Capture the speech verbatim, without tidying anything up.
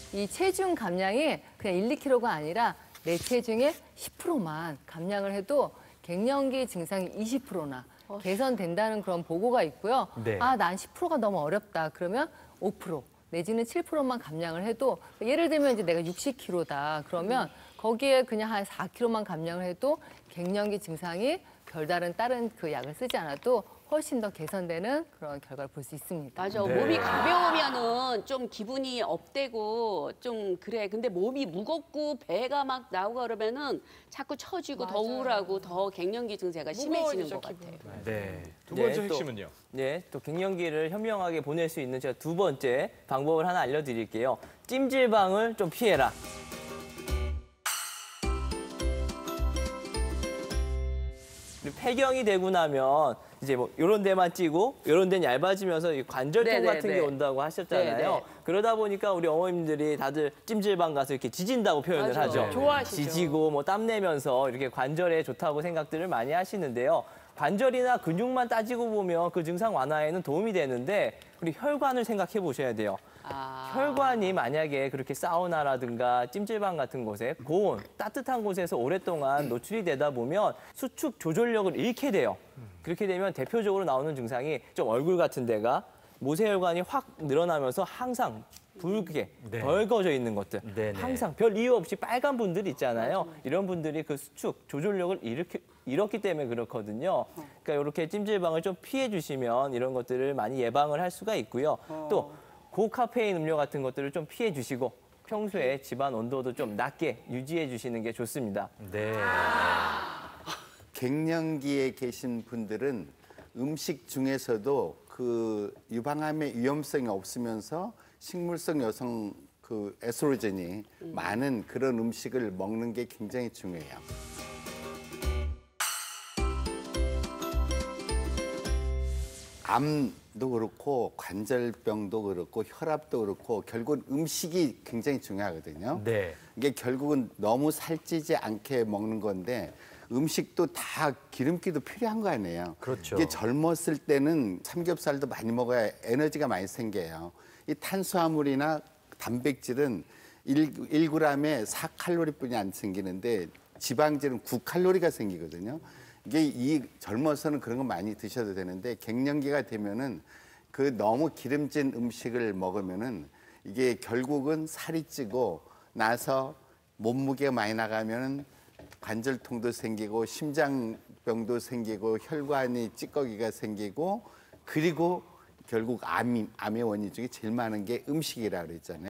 이 체중 감량이 그냥 일, 이 킬로그램가 아니라 내 체중의 십 퍼센트만 감량을 해도 갱년기 증상이 이십 퍼센트나 개선된다는 그런 보고가 있고요. 네. 아, 난 십 퍼센트가 너무 어렵다. 그러면 오 퍼센트 내지는 칠 퍼센트만 감량을 해도 예를 들면 이제 내가 육십 킬로그램다. 그러면 거기에 그냥 한 사 킬로그램만 감량을 해도 갱년기 증상이 별다른 다른 그 약을 쓰지 않아도 훨씬 더 개선되는 그런 결과를 볼 수 있습니다. 맞아. 네. 몸이 가벼우면은 좀 기분이 업되고 좀 그래. 근데 몸이 무겁고 배가 막 나오고 그러면은 자꾸 처지고 더 우울하고 더 갱년기 증세가 심해지는 것 같아요. 네. 두 번째 네, 또- 핵심은요? 네, 또 갱년기를 현명하게 보낼 수 있는 제가 두 번째 방법을 하나 알려드릴게요. 찜질방을 좀 피해라. 폐경이 되고 나면 이제 뭐 이런 데만 찌고 이런 데는 얇아지면서 이 관절통 네네, 같은 게 네. 온다고 하셨잖아요. 네네. 그러다 보니까 우리 어머님들이 다들 찜질방 가서 이렇게 지진다고 표현을 맞아. 하죠. 좋아하시죠. 지지고 뭐 땀 내면서 이렇게 관절에 좋다고 생각들을 많이 하시는데요. 관절이나 근육만 따지고 보면 그 증상 완화에는 도움이 되는데 우리 혈관을 생각해 보셔야 돼요. 아. 혈관이 만약에 그렇게 사우나라든가 찜질방 같은 곳에 고온, 따뜻한 곳에서 오랫동안 노출이 되다 보면 수축 조절력을 잃게 돼요. 그렇게 되면 대표적으로 나오는 증상이 좀 얼굴 같은 데가 모세혈관이 확 늘어나면서 항상 붉게 네. 벌거져 있는 것들. 네네. 항상 별 이유 없이 빨간 분들 있잖아요. 이런 분들이 그 수축, 조절력을 잃게, 잃었기 때문에 그렇거든요. 그러니까 이렇게 찜질방을 좀 피해 주시면 이런 것들을 많이 예방을 할 수가 있고요. 또 고카페인 음료 같은 것들을 좀 피해 주시고 평소에 집안 온도도 좀 낮게 유지해 주시는 게 좋습니다. 네. 갱년기에 계신 분들은 음식 중에서도 그 유방암의 위험성이 없으면서 식물성 여성 그 에스트로겐이 많은 그런 음식을 먹는 게 굉장히 중요해요. 암도 그렇고 관절병도 그렇고 혈압도 그렇고 결국은 음식이 굉장히 중요하거든요. 네. 이게 결국은 너무 살찌지 않게 먹는 건데 음식도 다 기름기도 필요한 거 아니에요. 그렇죠. 이게 젊었을 때는 삼겹살도 많이 먹어야 에너지가 많이 생겨요. 이 탄수화물이나 단백질은 일 그램에 사 칼로리뿐이 안 생기는데 지방질은 구 칼로리가 생기거든요. 이게 이 젊어서는 그런 거 많이 드셔도 되는데 갱년기가 되면은 그 너무 기름진 음식을 먹으면은 이게 결국은 살이 찌고 나서 몸무게가 많이 나가면은 관절통도 생기고 심장병도 생기고 혈관이 찌꺼기가 생기고 그리고 결국 암이, 암의 원인 중에 제일 많은 게 음식이라고 그랬잖아요.